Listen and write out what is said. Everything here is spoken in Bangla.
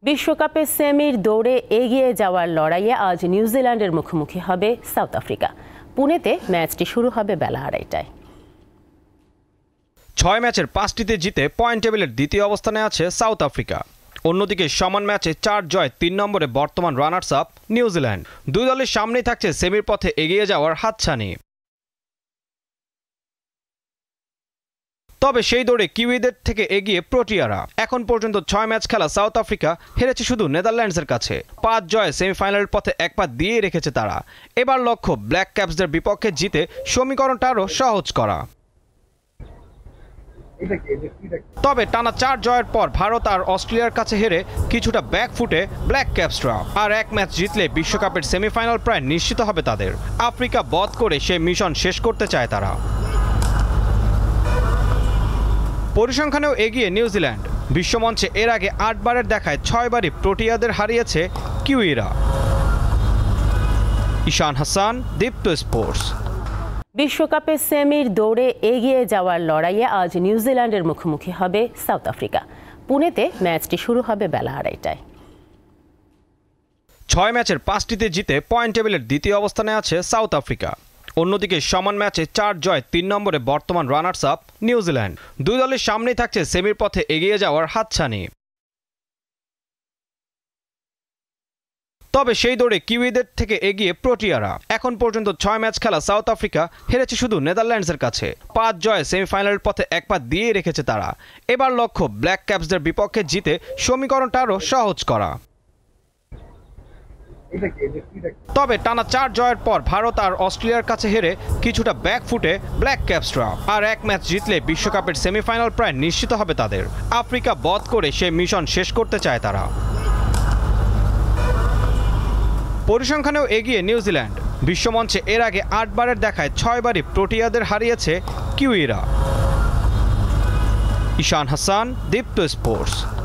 বিশ্বকাপে সেমির দৌড়ে এগিয়ে যাওয়ার লড়াইয়ে আজ নিউজিল্যান্ডের মুখোমুখি হবে সাউথ আফ্রিকা। পুনেতে ম্যাচটি শুরু হবে বেলা 2:30টায়। 6 ম্যাচের 5টিতে জিতে পয়েন্ট টেবিলের দ্বিতীয় অবস্থানে আছে সাউথ আফ্রিকা। অন্যদিকে সমান ম্যাচে 4 জয় 3 নম্বরে বর্তমান রানার্স আপ নিউজিল্যান্ড। দুই দলের সামনেই থাকছে সেমির পথে এগিয়ে যাওয়ার হাতছানি। তবে সেই দৌড়ে কিউইদের থেকে এগিয়ে প্রোটিয়ারা। এখন পর্যন্ত 6 ম্যাচ খেলা সাউথ আফ্রিকা হেরেছে শুধু নেদারল্যান্ডসের কাছে। 5 জয়ে সেমিফাইনালের পথে এক পা দিয়ে রেখেছে তারা। এবার লক্ষ্য ব্ল্যাক ক্যাপসদের বিপক্ষে জিতে সমীকরণটা আরও সহজ করা। তবে টানা 4 জয়ের পর ভারত আর অস্ট্রেলিয়ার কাছে হেরে কিছুটা ব্যাকফুটে ব্ল্যাক ক্যাপসরা। আর এক ম্যাচ জিতলে বিশ্বকাপের সেমিফাইনাল প্রায় নিশ্চিত হবে তাদের। আফ্রিকা বধ করে সেই মিশন শেষ করতে চায় তারা। পরিসংখ্যানেও এগিয়ে নিউজিল্যান্ড। বিশ্বমঞ্চে এর আগে 8 বারের দেখায় 6 বারই প্রোটিয়াদের হারিয়েছে কিউইরা। ঈশান হাসান, দীপ্ত স্পোর্টস। বিশ্বকাপে সেমির দৌড়ে এগিয়ে যাওয়ার লড়াইয়ে আজ নিউজিল্যান্ডের মুখোমুখি হবে সাউথ আফ্রিকা। পুনেতে ম্যাচটি শুরু হবে বেলা 2:30টায়। 6 ম্যাচের 5টিতে জিতে পয়েন্ট টেবিলের দ্বিতীয় অবস্থানে আছে সাউথ আফ্রিকা। অন্যদিকে সমান ম্যাচে 4 জয় 3 নম্বরে বর্তমান রানার্স আপ নিউজিল্যান্ড। দুই দলের সামনেই থাকছে সেমির পথে এগিয়ে যাওয়ার হাতছানি। তবে সেই দৌড়ে কিউইদের থেকে এগিয়ে প্রোটিয়ারা। এখন পর্যন্ত 6 ম্যাচ খেলা সাউথ আফ্রিকা হেরেছে শুধু নেদারল্যান্ডসের কাছে। 5 জয়ে সেমিফাইনালের পথে এক পা দিয়ে রেখেছে তারা। এবার লক্ষ্য ব্ল্যাক ক্যাপসদের বিপক্ষে জিতে সমীকরণটা আরও সহজ করা। তবে টানা 4 জয়ের পর ভারত আর অস্ট্রেলিয়ার কাছে হেরে কিছুটা ব্যাকফুটে ব্ল্যাক ক্যাপসরা। আর এক ম্যাচ জিতলে বিশ্বকাপের সেমিফাইনাল প্রায় নিশ্চিত হবে তাদের। আফ্রিকা বধ করে সেই মিশন শেষ করতে চায় তারা। পরিসংখ্যানেও এগিয়ে নিউজিল্যান্ড। বিশ্বমঞ্চে এর আগে 8 বারের দেখায় 6 বারই প্রোটিয়াদের হারিয়েছে কিউইরা। ঈশান হাসান, দীপ্ত স্পোর্টস।